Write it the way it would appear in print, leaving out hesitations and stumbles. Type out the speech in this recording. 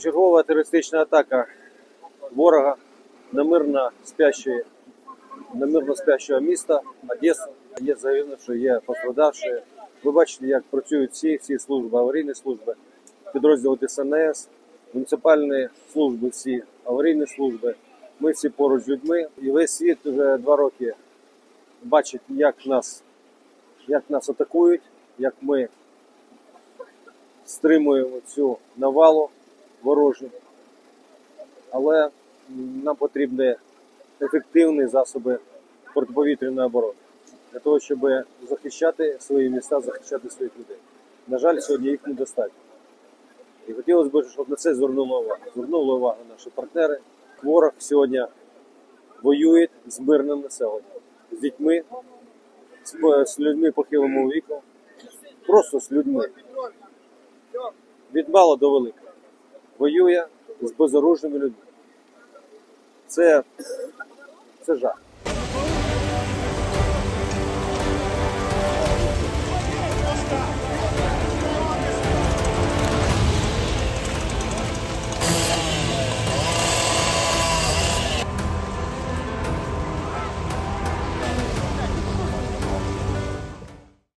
Чергова терористична атака ворога на мирно спящого міста Одеса. Є загинувши, є пострадавші. Ви бачите, як працюють всі служби, аварійні служби, підрозділи ДСНС, муніципальні служби, всі аварійні служби. Ми всі поруч з людьми. І весь світ вже 2 роки бачить, як нас атакують, як ми стримуємо цю навалу ворожу. Але нам потрібні ефективні засоби протиповітряної оборони для того, щоб захищати свої міста, захищати своїх людей. На жаль, сьогодні їх недостатньо. І хотілося б, щоб на це звернули увагу наші партнери. Ворог сьогодні воює з мирним населенням, з дітьми, з людьми похилого віку, просто з людьми. Від мала до великого. Воює з безоружними людьми. Це жах.